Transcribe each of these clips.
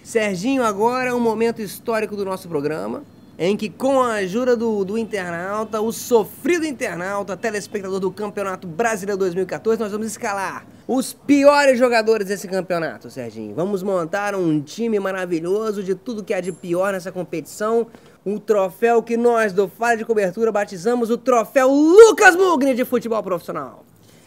Serginho, agora é um momento histórico do nosso programa, em que com a ajuda do internauta, o sofrido internauta, telespectador do Campeonato Brasileiro 2014, nós vamos escalar os piores jogadores desse campeonato, Serginho. Vamos montar um time maravilhoso de tudo que há de pior nessa competição, um troféu que nós do Falha de Cobertura batizamos o troféu Lucas Mugni de futebol profissional.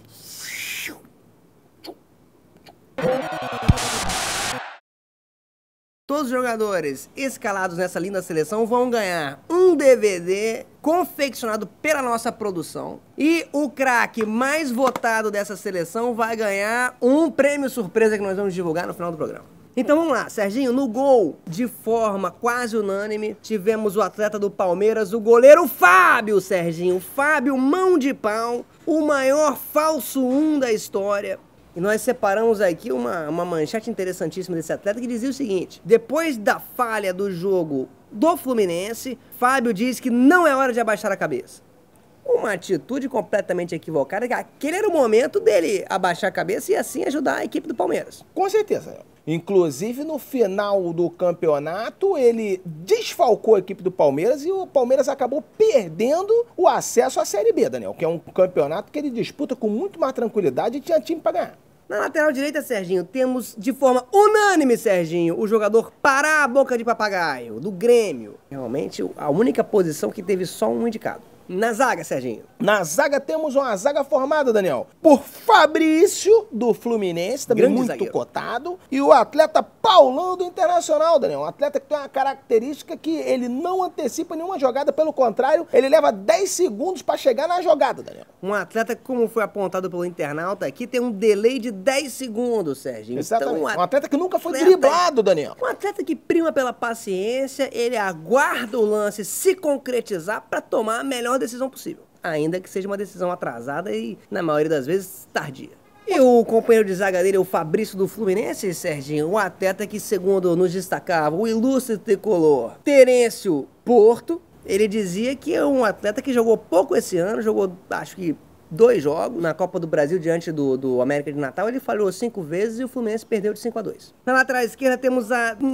Todos os jogadores escalados nessa linda seleção vão ganhar um DVD confeccionado pela nossa produção. E o craque mais votado dessa seleção vai ganhar um prêmio surpresa que nós vamos divulgar no final do programa. Então vamos lá, Serginho, no gol, de forma quase unânime, tivemos o atleta do Palmeiras, o goleiro Fábio, Serginho. Fábio, mão de pau, o maior falso 1 da história. E nós separamos aqui uma manchete interessantíssima desse atleta que dizia o seguinte: depois da falha do jogo do Fluminense, Fábio diz que não é hora de abaixar a cabeça. Uma atitude completamente equivocada, que aquele era o momento dele abaixar a cabeça e assim ajudar a equipe do Palmeiras. Com certeza. Inclusive, no final do campeonato, ele desfalcou a equipe do Palmeiras e o Palmeiras acabou perdendo o acesso à Série B, Daniel, que é um campeonato que ele disputa com muito mais tranquilidade e tinha time para ganhar. Na lateral direita, Serginho, temos de forma unânime, Serginho, o jogador Pará Boca de Papagaio, do Grêmio. Realmente, a única posição que teve só um indicado. Na zaga, Serginho. Na zaga temos uma zaga formada, Daniel, por Fabrício, do Fluminense, também Grande muito zagueiro. cotado, e o atleta Paulão, do Internacional, Daniel. Um atleta que tem uma característica que ele não antecipa nenhuma jogada, pelo contrário, ele leva 10 segundos para chegar na jogada, Daniel. Um atleta que, como foi apontado pelo internauta aqui, tem um delay de 10 segundos, Serginho. Exatamente. Então, Um atleta que nunca foi driblado, Daniel. Um atleta que prima pela paciência, ele aguarda o lance se concretizar para tomar a melhor decisão possível. Ainda que seja uma decisão atrasada e, na maioria das vezes, tardia. E o companheiro de zaga dele, o Fabrício do Fluminense, Serginho, um atleta que, segundo nos destacava o ilustre tricolor Terêncio Porto, ele dizia que é um atleta que jogou pouco esse ano, jogou, acho que, 2 jogos na Copa do Brasil diante do América de Natal. Ele falhou 5 vezes e o Fluminense perdeu de 5-2. Na lateral esquerda temos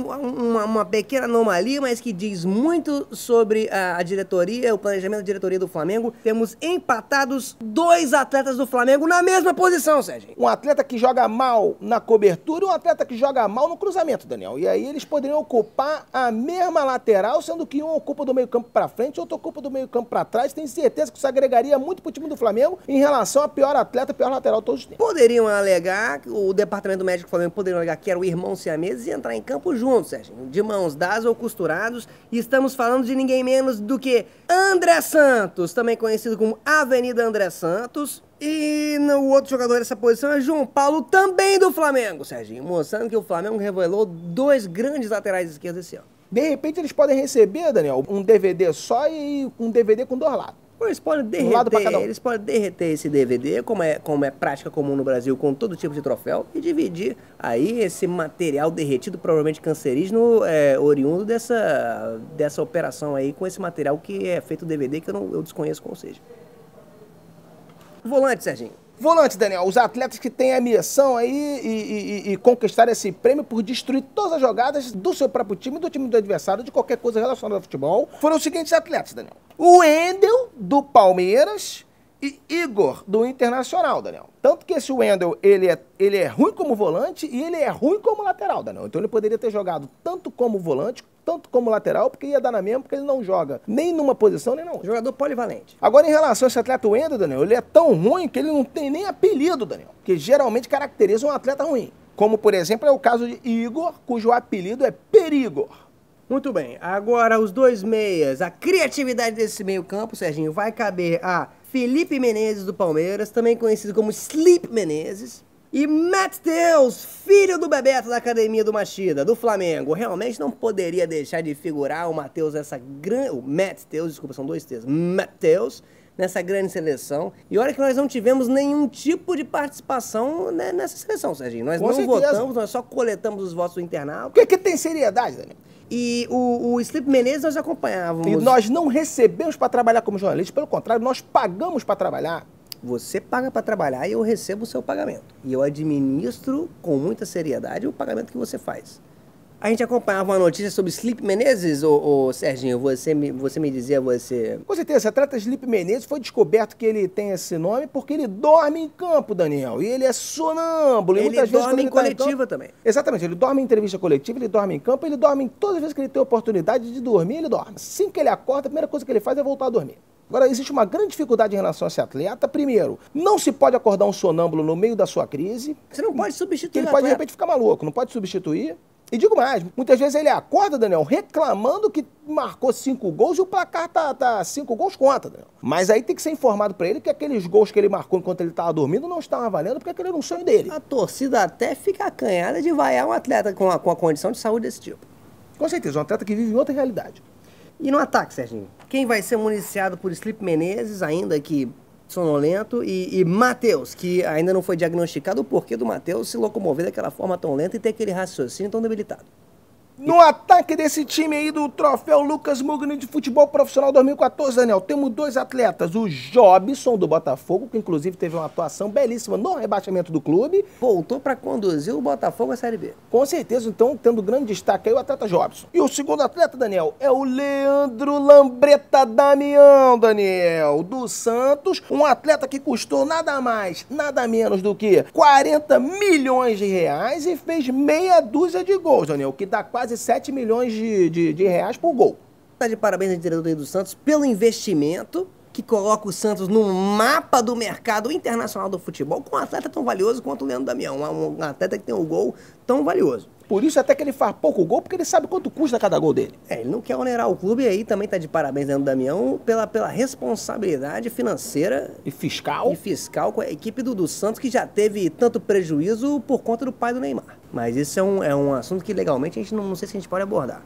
uma pequena anomalia, mas que diz muito sobre a diretoria, o planejamento da diretoria do Flamengo. Temos empatados 2 atletas do Flamengo na mesma posição, Sérgio. Um atleta que joga mal na cobertura e um atleta que joga mal no cruzamento, Daniel. E aí eles poderiam ocupar a mesma lateral, sendo que um ocupa do meio campo para frente, outro ocupa do meio campo para trás. Tenho certeza que isso agregaria muito pro time do Flamengo em relação a pior atleta, pior lateral todos os tempos. Poderiam alegar, o departamento médico do Flamengo poderia alegar que era o irmão siamês e entrar em campo juntos, Sérgio, de mãos dadas ou costurados. E estamos falando de ninguém menos do que André Santos, também conhecido como Avenida André Santos. E o outro jogador dessa posição é João Paulo, também do Flamengo, Serginho, mostrando que o Flamengo revelou 2 grandes laterais esquerdos esse ano. De repente eles podem receber, Daniel, um DVD só e um DVD com 2 lados. Eles podem derreter esse DVD, como é prática comum no Brasil, com todo tipo de troféu, e dividir aí esse material derretido, provavelmente cancerígeno, oriundo dessa operação aí, com esse material que é feito DVD, que eu desconheço qual seja. Volante, Serginho. Volante, Daniel, os atletas que têm a missão aí e conquistar esse prêmio por destruir todas as jogadas do seu próprio time, do time do adversário, de qualquer coisa relacionada ao futebol, foram os seguintes atletas, Daniel. O Wendel, do Palmeiras, e Igor, do Internacional, Daniel. Tanto que esse Wendel, ele é ruim como volante e ele é ruim como lateral, Daniel. Então ele poderia ter jogado tanto como volante, tanto como lateral, porque ia dar na mesma, porque ele não joga nem numa posição, nem na outra. Jogador polivalente. Agora, em relação a esse atleta Wendel, Daniel, ele é tão ruim que ele não tem nem apelido, Daniel, que geralmente caracteriza um atleta ruim. Como, por exemplo, é o caso de Igor, cujo apelido é Perigor. Muito bem, agora os 2 meias, a criatividade desse meio campo, Serginho, vai caber a Felipe Menezes do Palmeiras, também conhecido como Sleep Menezes, e Matheus, filho do Bebeto da Academia do Machida, do Flamengo. Realmente não poderia deixar de figurar o Matheus nessa grande... O Matheus, desculpa, são 2 T's. Matheus, nessa grande seleção. E olha que nós não tivemos nenhum tipo de participação, né, nessa seleção, Serginho. Nós Com não certeza. votamos, nós só coletamos os votos do internauta. O que tem seriedade, Daniel? E o Sleep Menezes nós acompanhávamos. E nós não recebemos para trabalhar como jornalista, pelo contrário, nós pagamos para trabalhar. Você paga para trabalhar e eu recebo o seu pagamento. E eu administro com muita seriedade o pagamento que você faz. A gente acompanhava uma notícia sobre Felipe Menezes, ô Serginho, você me dizia, você... Com certeza, o atleta Felipe Menezes foi descoberto que ele tem esse nome porque ele dorme em campo, Daniel, e ele é sonâmbulo. Ele muitas vezes, dorme em ele tá coletiva campo, também. Exatamente, ele dorme em entrevista coletiva, ele dorme em campo, ele dorme em todas as vezes que ele tem oportunidade de dormir, ele dorme. Assim que ele acorda, a primeira coisa que ele faz é voltar a dormir. Agora, existe uma grande dificuldade em relação a esse atleta. Primeiro, não se pode acordar um sonâmbulo no meio da sua crise. Você não pode substituir Ele pode, de repente, ficar maluco, não pode substituir. E digo mais, muitas vezes ele acorda, Daniel, reclamando que marcou 5 gols e o placar tá 5 gols contra, Daniel. Mas aí tem que ser informado pra ele que aqueles gols que ele marcou enquanto ele tava dormindo não estavam valendo porque aquele era um sonho dele. A torcida até fica acanhada de vaiar um atleta com a condição de saúde desse tipo. Com certeza, um atleta que vive em outra realidade. E no ataque, Serginho? Quem vai ser municiado por Felipe Menezes, ainda que sonolento, e Matheus, que ainda não foi diagnosticado o porquê do Matheus se locomover daquela forma tão lenta e ter aquele raciocínio tão debilitado. No ataque desse time aí do troféu Lucas Mugni de futebol profissional 2014, Daniel, temos 2 atletas. O Jobson, do Botafogo, que inclusive teve uma atuação belíssima no rebaixamento do clube. Voltou para conduzir o Botafogo à Série B. Com certeza, então, tendo grande destaque aí o atleta Jobson. E o segundo atleta, Daniel, é o Leandro Lambreta Damião, Daniel, do Santos. Um atleta que custou nada mais, nada menos do que 40 milhões de reais e fez meia dúzia de gols, Daniel, que dá quase 7 milhões de reais por gol. Tá de parabéns à diretoria do Santos pelo investimento que coloca o Santos no mapa do mercado internacional do futebol com um atleta tão valioso quanto o Leandro Damião, um atleta que tem um gol tão valioso. Por isso até que ele faz pouco gol, porque ele sabe quanto custa cada gol dele. Ele não quer onerar o clube e aí também tá de parabéns Leandro Damião pela responsabilidade financeira e fiscal com a equipe do Santos, que já teve tanto prejuízo por conta do pai do Neymar. Mas isso é um assunto que legalmente a gente não sei se a gente pode abordar.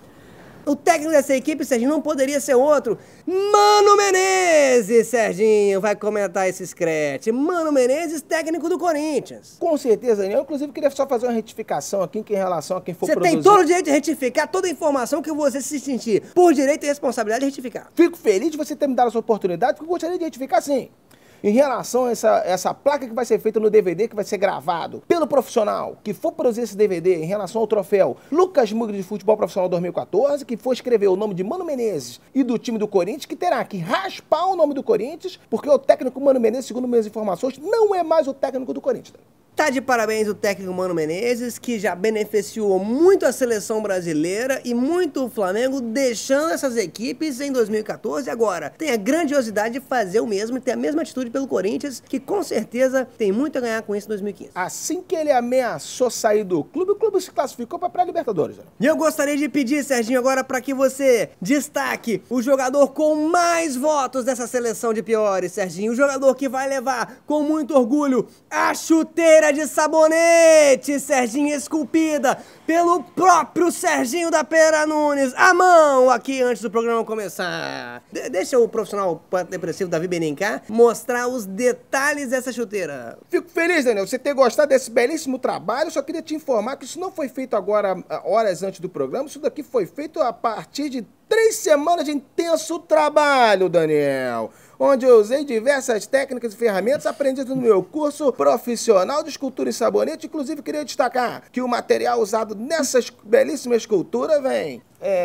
O técnico dessa equipe, Serginho, não poderia ser outro. Mano Menezes, Serginho, vai comentar esse scratch. Mano Menezes, técnico do Corinthians. Com certeza, Daniel. Inclusive, queria só fazer uma retificação aqui em relação a quem for produzir. Você tem todo o direito de retificar toda a informação que você se sentir por direito e responsabilidade de retificar. Fico feliz de você ter me dado essa oportunidade, porque eu gostaria de retificar sim. Em relação a essa placa que vai ser feita no DVD, que vai ser gravado pelo profissional que for produzir esse DVD, em relação ao troféu Lucas Mugni de futebol profissional 2014, que for escrever o nome de Mano Menezes e do time do Corinthians, que terá que raspar o nome do Corinthians, porque o técnico Mano Menezes, segundo minhas informações, não é mais o técnico do Corinthians. Tá de parabéns o técnico Mano Menezes, que já beneficiou muito a seleção brasileira e muito o Flamengo, deixando essas equipes em 2014. Agora, tem a grandiosidade de fazer o mesmo e ter a mesma atitude pelo Corinthians, que com certeza tem muito a ganhar com isso em 2015. Assim que ele ameaçou sair do clube, o clube se classificou para a pré-Libertadores. E eu gostaria de pedir, Serginho, agora para que você destaque o jogador com mais votos dessa seleção de piores, Serginho. O jogador que vai levar com muito orgulho a chuteira de sabonete, Serginho, esculpida pelo próprio Serginho da Pera Nunes, à mão, aqui antes do programa começar. Deixa o profissional depressivo Davi Benincá mostrar os detalhes dessa chuteira. Fico feliz, Daniel, você ter gostado desse belíssimo trabalho. Eu só queria te informar que isso não foi feito agora, horas antes do programa. Isso daqui foi feito a partir de 3 semanas de intenso trabalho, Daniel, onde eu usei diversas técnicas e ferramentas aprendidas no meu curso profissional de escultura em sabonete. Inclusive, queria destacar que o material usado nessa belíssima escultura vem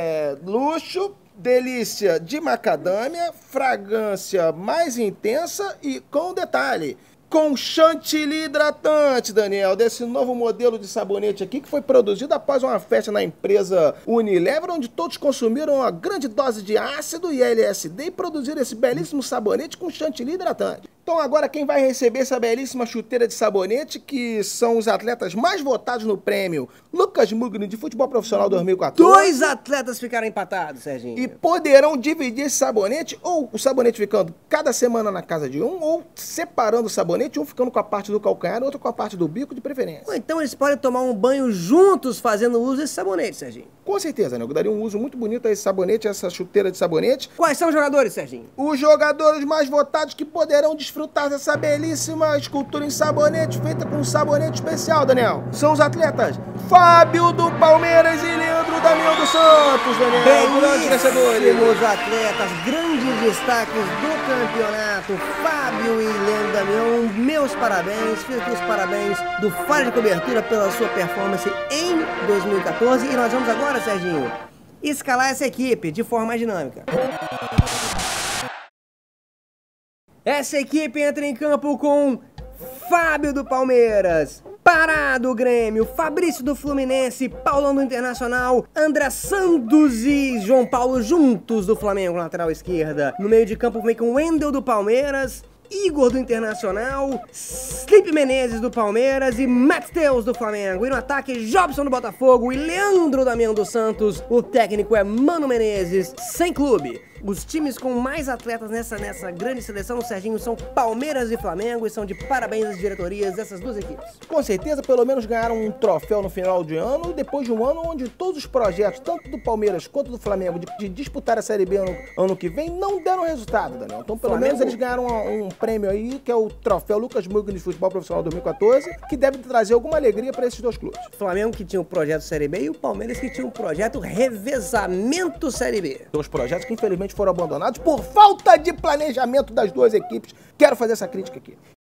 luxo, delícia de macadâmia, fragrância mais intensa e com detalhe, com chantilly hidratante, Daniel, desse novo modelo de sabonete aqui que foi produzido após uma festa na empresa Unilever, onde todos consumiram uma grande dose de ácido e LSD e produziram esse belíssimo sabonete com chantilly hidratante. Então agora quem vai receber essa belíssima chuteira de sabonete, que são os atletas mais votados no prêmio Lucas Mugni de futebol profissional 2014. 2 atletas ficaram empatados, Serginho. E poderão dividir esse sabonete, ou o sabonete ficando cada semana na casa de um, ou separando o sabonete, um ficando com a parte do calcanhar, outro com a parte do bico, de preferência. Ou então eles podem tomar um banho juntos fazendo uso desse sabonete, Serginho. Com certeza, né? Eu daria um uso muito bonito a esse sabonete, a essa chuteira de sabonete. Quais são os jogadores, Serginho? Os jogadores mais votados que poderão desfrutar desfrutar dessa belíssima escultura em sabonete, feita com um sabonete especial, Daniel. São os atletas Fábio do Palmeiras e Leandro Damião dos Santos, Daniel. Grandes vencedores. Belíssimos atletas, grandes destaques do campeonato. Fábio e Leandro Damião, meus parabéns. Fiz aqui os parabéns do Falha de Cobertura pela sua performance em 2014. E nós vamos agora, Serginho, escalar essa equipe de forma mais dinâmica. Essa equipe entra em campo com Fábio do Palmeiras, Pará do Grêmio, Fabrício do Fluminense, Paulão do Internacional, André Santos e João Paulo juntos do Flamengo, lateral esquerda. No meio de campo vem com Wendel do Palmeiras, Igor do Internacional, Felipe Menezes do Palmeiras e Matheus do Flamengo. E no ataque, Jobson do Botafogo e Leandro Damião dos Santos. O técnico é Mano Menezes, sem clube. Os times com mais atletas nessa grande seleção, Serginho, são Palmeiras e Flamengo, e são de parabéns às diretorias dessas duas equipes. Com certeza, pelo menos ganharam um troféu no final de ano, depois de um ano onde todos os projetos, tanto do Palmeiras quanto do Flamengo, de disputar a Série B ano que vem, não deram resultado, Daniel. Então, pelo menos, eles ganharam um prêmio aí, que é o troféu Lucas Mugni de Futebol Profissional 2014, que deve trazer alguma alegria para esses dois clubes. O Flamengo que tinha o projeto Série B e o Palmeiras que tinha o projeto Revezamento Série B. Dois projetos que, infelizmente, foram abandonados por falta de planejamento das duas equipes. Quero fazer essa crítica aqui.